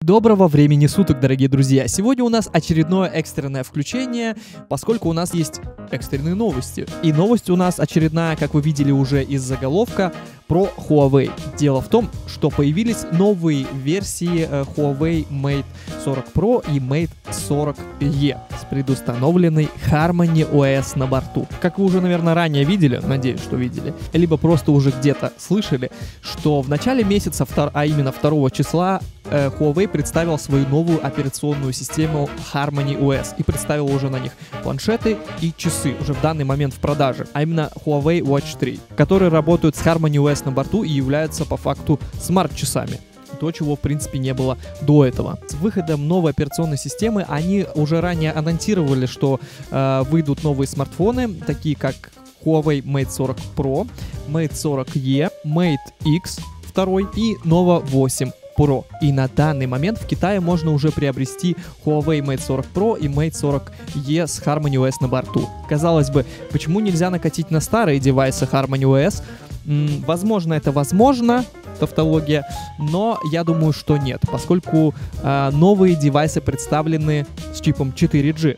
Доброго времени суток, дорогие друзья! Сегодня у нас очередное экстренное включение, поскольку у нас есть экстренные новости. И новость у нас очередная, как вы видели уже из заголовка, про Huawei. Дело в том, что появились новые версии Huawei Mate 40 Pro и Mate 40E с предустановленной Harmony OS на борту. Как вы уже, наверное, ранее видели, надеюсь, что видели, либо просто уже где-то слышали, что в начале месяца, а именно 2 числа, Huawei представил свою новую операционную систему Harmony OS и представил уже на них планшеты и часы, уже в данный момент в продаже, а именно Huawei Watch 3, которые работают с Harmony OS на борту и являются по факту смарт-часами. То, чего в принципе не было до этого. С выходом новой операционной системы они уже ранее анонсировали, что выйдут новые смартфоны, такие как Huawei Mate 40 Pro, Mate 40E, Mate X 2 и Nova 8 Pro. И на данный момент в Китае можно уже приобрести Huawei Mate 40 Pro и Mate 40E с Harmony OS на борту. Казалось бы, почему нельзя накатить на старые девайсы Harmony OS? Возможно, это возможно, тавтология, но я думаю, что нет, поскольку новые девайсы представлены с чипом 4G.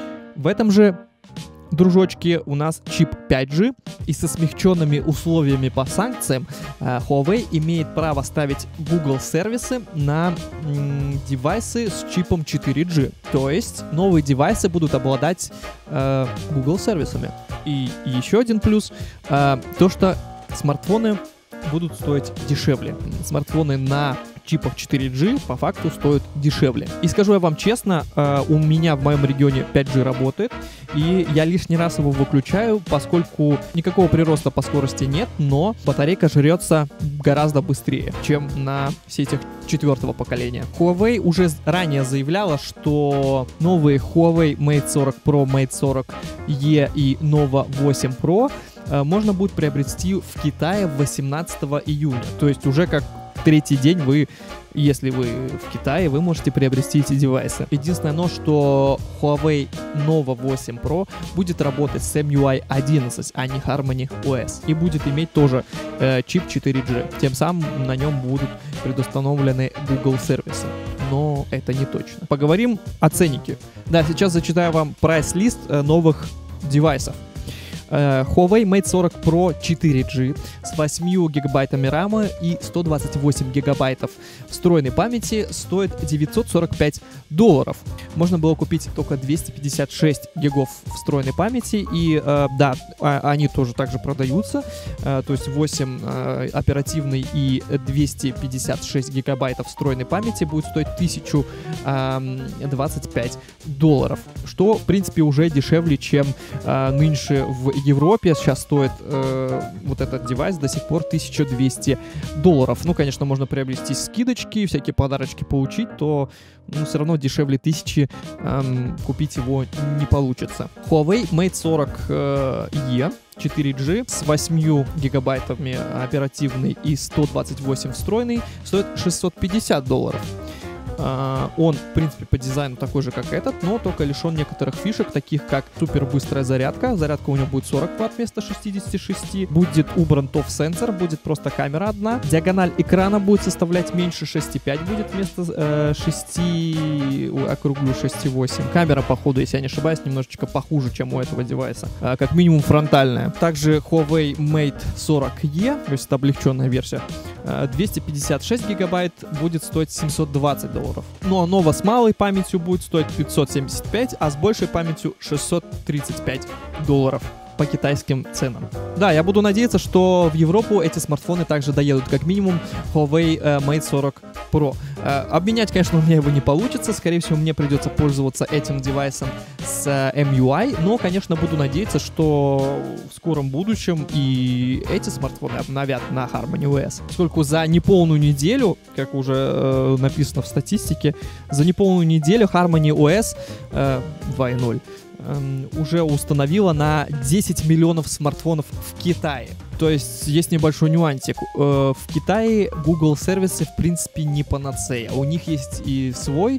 В этом же дружочки, у нас чип 5G, и со смягченными условиями по санкциям Huawei имеет право ставить Google сервисы на девайсы с чипом 4G. То есть новые девайсы будут обладать Google сервисами. И еще один плюс, то что смартфоны будут стоить дешевле. Смартфоны на чипах 4G по факту стоят дешевле. И скажу я вам честно, у меня в моем регионе 5G работает, и я лишний раз его выключаю, поскольку никакого прироста по скорости нет, но батарейка жрется гораздо быстрее, чем на сетях 4-го поколения. Huawei уже ранее заявляла, что новые Huawei Mate 40 Pro, Mate 40E и Nova 8 Pro можно будет приобрести в Китае 18 июня. То есть уже как третий день если вы в Китае, вы можете приобрести эти девайсы. Единственное, что Huawei Nova 8 Pro будет работать с MIUI 11, а не Harmony OS. И будет иметь тоже чип 4G. Тем самым на нем будут предустановлены Google сервисы. Но это не точно. Поговорим о ценнике. Да, сейчас зачитаю вам прайс-лист новых девайсов. Huawei Mate 40 Pro 4G с 8 гигабайтами рамы и 128 гигабайтов встроенной памяти стоит $945. Можно было купить только 256 гигов встроенной памяти, и да, они тоже также продаются, то есть 8 оперативной и 256 гигабайтов встроенной памяти будет стоить $1025, что в принципе уже дешевле, чем нынче в Европе. Сейчас стоит вот этот девайс до сих пор $1200. Ну, конечно, можно приобрести скидочки, всякие подарочки получить, то все равно дешевле 1000 купить его не получится. Huawei Mate 40E 4G с 8 гигабайтами оперативной и 128 встроенной стоит $650. Он, в принципе, по дизайну такой же, как этот, но только лишен некоторых фишек, таких как супербыстрая зарядка. Зарядка у него будет 40 Вт вместо 66. Будет убран TOF-сенсор, будет просто камера одна. Диагональ экрана будет составлять меньше 6,5, будет вместо 6, округлю 6,8. Камера, походу, если я не ошибаюсь, немножечко похуже, чем у этого девайса. Как минимум фронтальная. Также Huawei Mate 40E, то есть это облегченная версия, 256 гигабайт будет стоить $720. Ну а Nova с малой памятью будет стоить 575, а с большей памятью $635 по китайским ценам. Да, я буду надеяться, что в Европу эти смартфоны также доедут, как минимум Huawei Mate 40 Pro. Обменять, конечно, у меня его не получится, скорее всего, мне придется пользоваться этим девайсом с MIUI, но, конечно, буду надеяться, что в скором будущем и эти смартфоны обновят на Harmony OS. Поскольку за неполную неделю, как уже написано в статистике, за неполную неделю Harmony OS 2.0 уже установила на 10 миллионов смартфонов в Китае. То есть есть небольшой нюансик. В Китае Google сервисы в принципе не панацея. У них есть и свой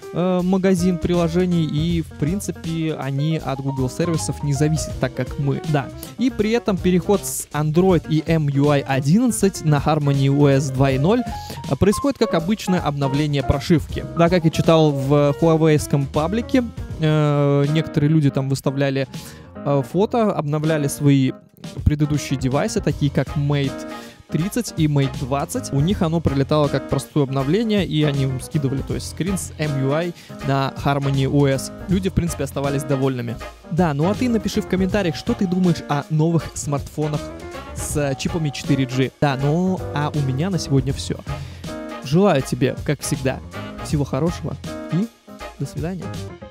магазин приложений, и, в принципе, они от Google сервисов не зависят, так как мы, да. И при этом переход с Android и MUI 11 на Harmony OS 2.0 происходит как обычное обновление прошивки. Да, как я читал в Huawei-ском паблике, некоторые люди там выставляли фото, обновляли свои предыдущие девайсы, такие как Mate 30 и Mate 20. У них оно прилетало как простое обновление, и они скидывали, то есть, скрин с MUI на Harmony OS. Люди, в принципе, оставались довольными. Да, ну а ты напиши в комментариях, что ты думаешь о новых смартфонах с чипами 4G. Да, ну а у меня на сегодня все. Желаю тебе, как всегда, всего хорошего и до свидания.